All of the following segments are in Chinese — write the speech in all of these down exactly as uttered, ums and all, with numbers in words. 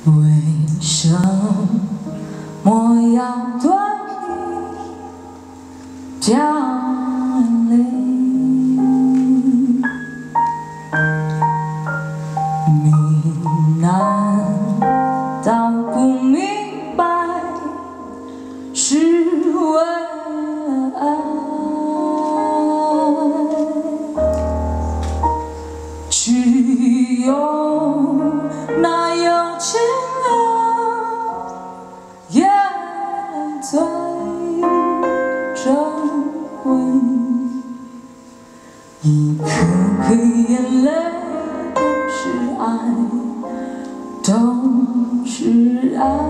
为什么要对你掉泪？你难道不明白是为了爱？只有那有情人眼泪最珍贵，一颗颗眼泪都是爱，都是爱。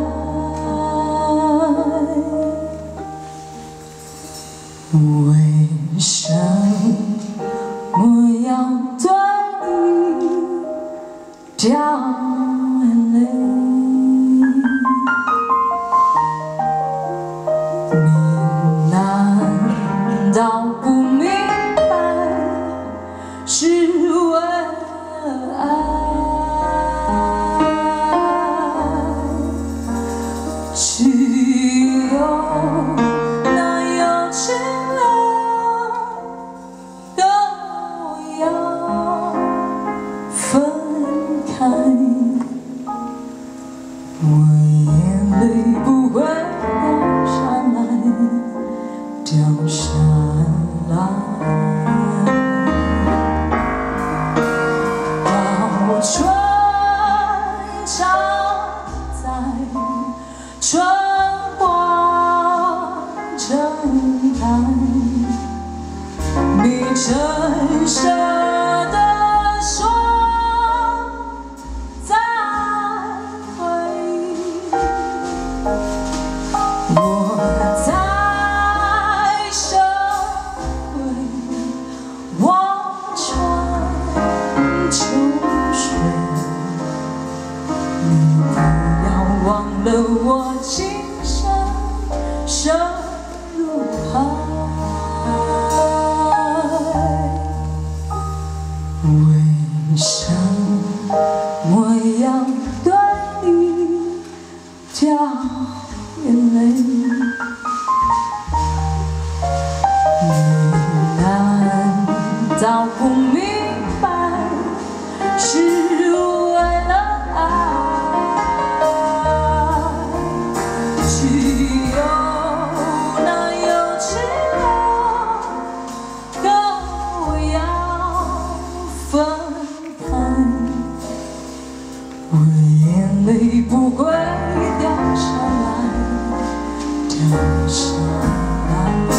为什么要对你掉眼泪？你难道不明白是为了爱？只有那有情人都要分开，我眼泪不会掉下来，掉下来。到春常在春花正开，你诚实地说再会，我在社会望穿秋水，你不要忘了我今生深如海。为什么要对你掉眼泪？你难道不明白是为了爱？只有那有情人都要分开，我眼泪不会掉下来，掉下来。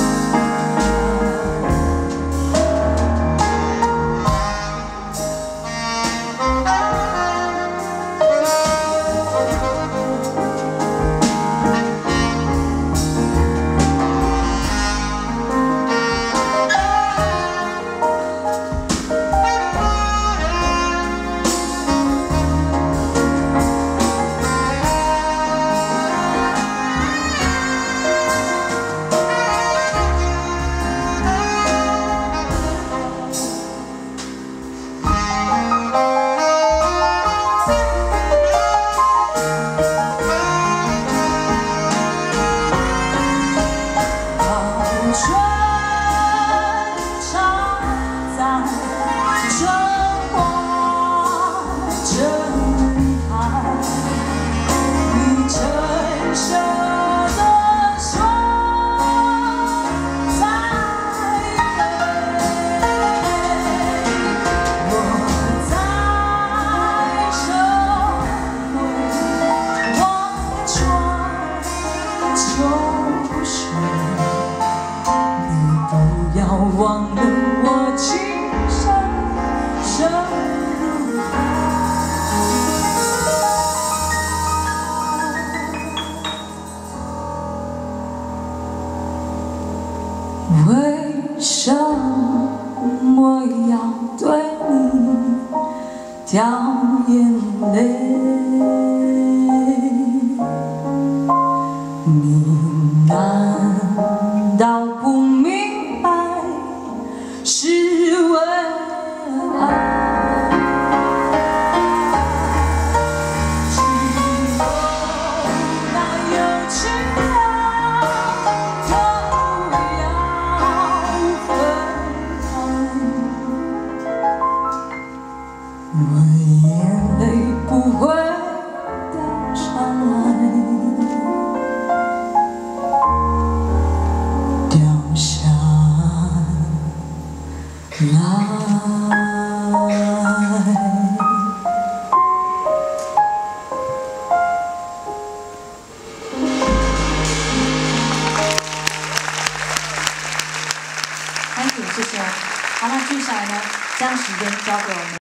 忘了我今生深如海，为什么要对你掉眼泪？你难道不明白是为了爱？只将时间交给我们。